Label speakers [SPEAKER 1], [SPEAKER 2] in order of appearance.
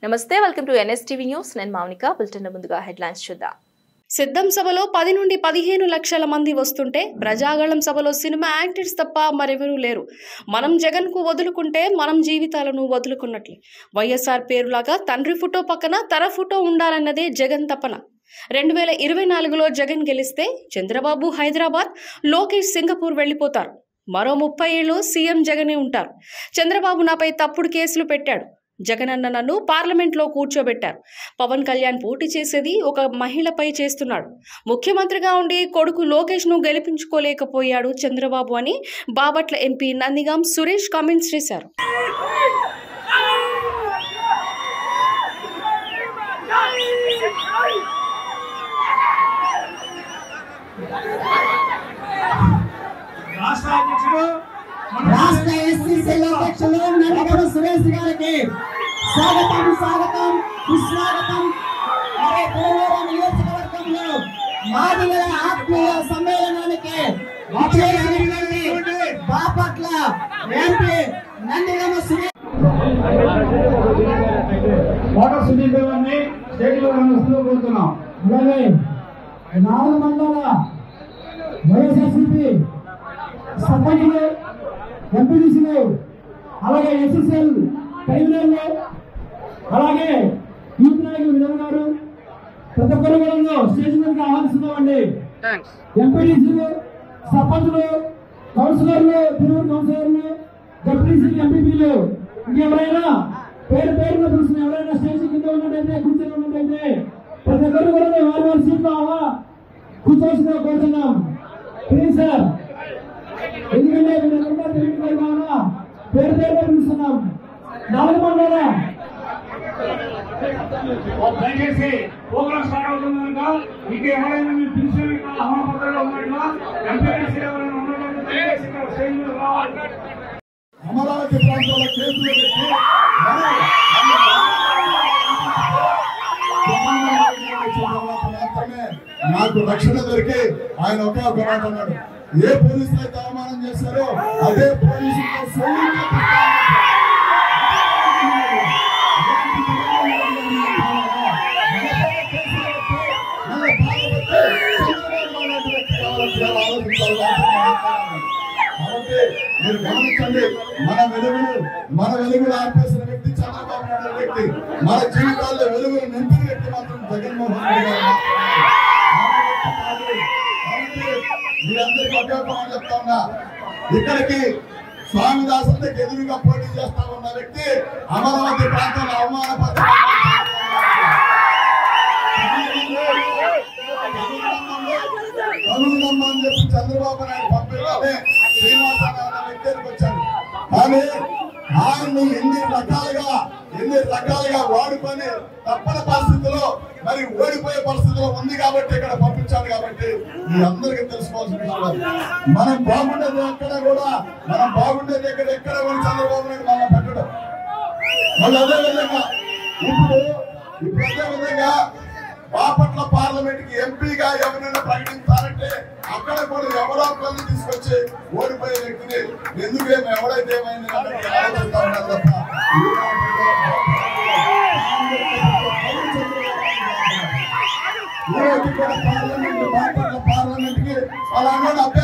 [SPEAKER 1] నమస్తే, welcome to NSTV news. నేను Mounika. Bulletin ముందుగా హెడ్లైన్స్ చూద్దాం.
[SPEAKER 2] సిద్ధం సభలో 10 నుండి 15 లక్షల మంది వస్తుంటే ప్రజాగళం సభలో సినిమా యాక్టర్స్ తప్ప మరెవరూ లేరు. మనం జగన్ కు వదులుకుంటే మనం జీవితాలను వదులుకున్నట్లే. వైఎస్ఆర్ పేరులాగా తండ్రి ఫోటో పక్కన తన ఫోటో ఉండాలన్నదే జగన్ తపన. 2024లో జగన్ గెలిస్తే చంద్రబాబు హైదరాబాద్, లోకేష్ సింగపూర్ వెళ్లిపోతారు. మరో 30 ఏళ్ళు సీఎం జగనే ఉంటారు. చంద్రబాబు నాపై తప్పుడు కేసులు పెట్టాడు. జగనన్న నన్ను పార్లమెంట్లో కూర్చోబెట్టారు. పవన్ కళ్యాణ్ పోటీ చేసేది ఒక మహిళపై చేస్తున్నాడు. ముఖ్యమంత్రిగా ఉండి కొడుకు లోకేష్ ను గెలిపించుకోలేకపోయాడు చంద్రబాబు అని బాపట్ల ఎంపీ నందిగాం సురేష్ కామెంట్స్ చేశారు.
[SPEAKER 3] రాష్ట్ర ఎస్సీసీల అధ్యక్షులు నందిగాం సురేష్ గారికి స్వాగతం, స్వాగతం, సుస్వాగతం. మరి పులివెందుల నియోజకవర్గంలో మాదిగల ఆత్మీయ సమ్మేళనానికి బాపట్ల ఎంపీ నందిగాం సురేష్ అలాగే 4 మండల వైఎస్ఆర్సీపీ సర్పంచులు, ఎంపీడీసీలు, అలాగే ఎస్ఎస్ఎల్ కన్వీనర్లు, అలాగే యూత్ నాయకులు విధున్నారు. ప్రతి ఒక్కరు కూడా స్టేజ్ మీదకి ఆహ్వానిస్తున్నామండి. ఎంపీడీసీలు, సర్పంచులు, కౌన్సిలర్లు, తిరువురు కౌన్సిలర్లు, డిప్యూటీసీలు, ఎంపీపీలు, ఇంకెవరైనా పేరు పేరున చూసిన ఎవరైనా స్టేజ్ కింద ఉన్నట్టయితే, కూర్చొని ఉన్నట్టయితే ప్రతి ఒక్కరు కూడా వారి వారి సీట్లో కూర్చోవలసిందిగా కోరుతున్నాం. ప్లీజ్ సార్, ఎందుకంటే పేరు పేరుగా పిలుస్తున్నాం. 4 మండల
[SPEAKER 4] దయచేసి ప్రోగ్రామ్ స్టార్ట్ అవుతుంది కనుక మీకు ఎవరైనా మీ పిలిచిన ఆహ్వాన పత్రాలు ఉన్నట్టుగా ఎంపీఎస్సీ ఎవరైనా ఉన్నట్లయితే స్టేజ్ మీద రావాలి.
[SPEAKER 5] అమరావతి ప్రాంతంలో కేసులు పెట్టి మాత్రమే నాకు రక్షణ దొరికి ఆయన ఒకే ఒక మాట అన్నాడు, ఏ పోలీసులు అయితే అవమానం చేశారో అదే పోలీసులతో కాబట్టి మీరు గమనించండి, మన వెలుగులు ఆర్పేసిన వ్యక్తి చంద్రబాబు నాయుడు వ్యక్తి, మన జీవితాల్లో వెలుగులు నింపిన వ్యక్తి మాత్రం జగన్మోహన్ రెడ్డి గారు. మీరందరికీ ఒకే మాట చెప్తా ఉన్నా, ఇక్కడికి స్వామిదాస్ అంటే ఎదురుగా పోటీ చేస్తా ఉన్న వ్యక్తి అమరావతి ప్రాంతంలో అవమానపరచని చెప్పి చంద్రబాబు నాయుడు పంపిలోనే శ్రీనివాసరావు వ్యక్తికి వచ్చాడు. కానీ ఆయన్ని ఎన్ని రకాలుగా వాడుకొని తప్పని పరిస్థితిలో మరి ఓడిపోయే పరిస్థితిలో ఉంది కాబట్టి ఇక్కడ పంపించాడు. కాబట్టి మీ అందరికీ తెలుసుకోవాల్సిన విషయం, మనం బాగుండేది ఎక్కడ కూడా ఎక్కడ కూడా చంద్రబాబు నాయుడు మనం పెట్టడం. మళ్ళీ అదేవిధంగా ఇప్పుడు బాపట్ల పార్లమెంట్ కి ఎంపీగా ఎవరైనా ప్రకటించాలంటే అక్కడ కూడా ఎవరో ఒకరిని తీసుకొచ్చి ఓడిపోయే వ్యక్తిని ఎందుకేమో ఎవడైతే ఏమైంది ఆలోచిస్తా ఉన్నారు తప్ప బాపట్ల పార్లమెంట్ కి అలా